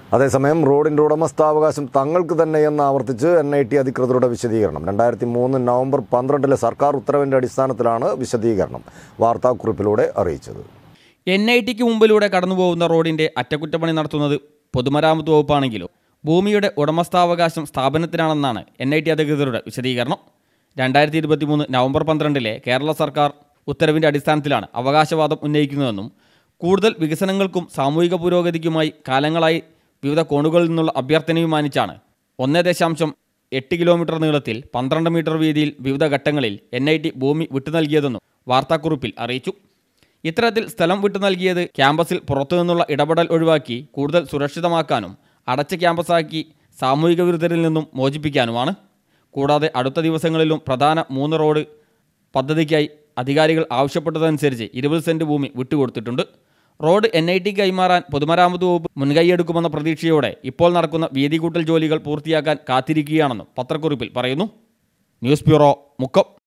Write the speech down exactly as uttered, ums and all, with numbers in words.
അതേസമയം റോഡിൻ്റെ ഉടമസ്ഥാവകാശം തങ്ങൾക്ക് തന്നെയെന്ന് ആവർത്തിച്ച് എൻ ഐ ടി അധികൃതരുടെ വിശദീകരണം. രണ്ടായിരത്തി മൂന്ന് നവംബർ പന്ത്രണ്ടിലെ സർക്കാർ ഉത്തരവിൻ്റെ അടിസ്ഥാനത്തിലാണ് വിശദീകരണം വാർത്താക്കുറിപ്പിലൂടെ അറിയിച്ചത്. എൻ ഐ ടിക്ക് മുമ്പിലൂടെ കടന്നുപോകുന്ന റോഡിൻ്റെ അറ്റകുറ്റപ്പണി നടത്തുന്നത് പൊതുമരാമത്ത് വകുപ്പാണെങ്കിലും ഭൂമിയുടെ ഉടമസ്ഥാവകാശം സ്ഥാപനത്തിനാണെന്നാണ് എൻ ഐ ടി അധികൃതരുടെ വിശദീകരണം. രണ്ടായിരത്തി ഇരുപത്തി മൂന്ന് നവംബർ പന്ത്രണ്ടിലെ കേരള സർക്കാർ ഉത്തരവിൻ്റെ അടിസ്ഥാനത്തിലാണ് അവകാശവാദം ഉന്നയിക്കുന്നതെന്നും കൂടുതൽ വികസനങ്ങൾക്കും സാമൂഹിക പുരോഗതിക്കുമായി കാലങ്ങളായി വിവിധ കോണുകളിൽ നിന്നുള്ള അഭ്യർത്ഥനയും മാനിച്ചാണ് ഒന്ന് ദശാംശം എട്ട് കിലോമീറ്റർ നീളത്തിൽ പന്ത്രണ്ട് മീറ്റർ വീതിയിൽ വിവിധ ഘട്ടങ്ങളിൽ എൻ ഐ ടി ഭൂമി വിട്ടു നൽകിയതെന്നും വാർത്താക്കുറിപ്പിൽ അറിയിച്ചു. ഇത്തരത്തിൽ സ്ഥലം വിട്ടു നൽകിയത് ക്യാമ്പസിൽ പുറത്തുനിന്നുള്ള ഇടപെടൽ ഒഴിവാക്കി കൂടുതൽ സുരക്ഷിതമാക്കാനും അടച്ച ക്യാമ്പസാക്കി സാമൂഹിക വിരുദ്ധരിൽ നിന്നും മോചിപ്പിക്കാനുമാണ്. കൂടാതെ അടുത്ത ദിവസങ്ങളിലും പ്രധാന മൂന്ന് റോഡ് പദ്ധതിക്കായി അധികാരികൾ ആവശ്യപ്പെട്ടതനുസരിച്ച് ഇരുപത് സെൻറ്റ് ഭൂമി വിട്ടുകൊടുത്തിട്ടുണ്ട്. റോഡ് എൻ ഐ ടി കൈമാറാൻ പൊതുമരാമത്ത് വകുപ്പ് മുൻകൈയെടുക്കുമെന്ന പ്രതീക്ഷയോടെ ഇപ്പോൾ നടക്കുന്ന വീതി കൂട്ടൽ ജോലികൾ പൂർത്തിയാക്കാൻ കാത്തിരിക്കുകയാണെന്നും പത്രക്കുറിപ്പിൽ പറയുന്നു. News bureau, Mukkam.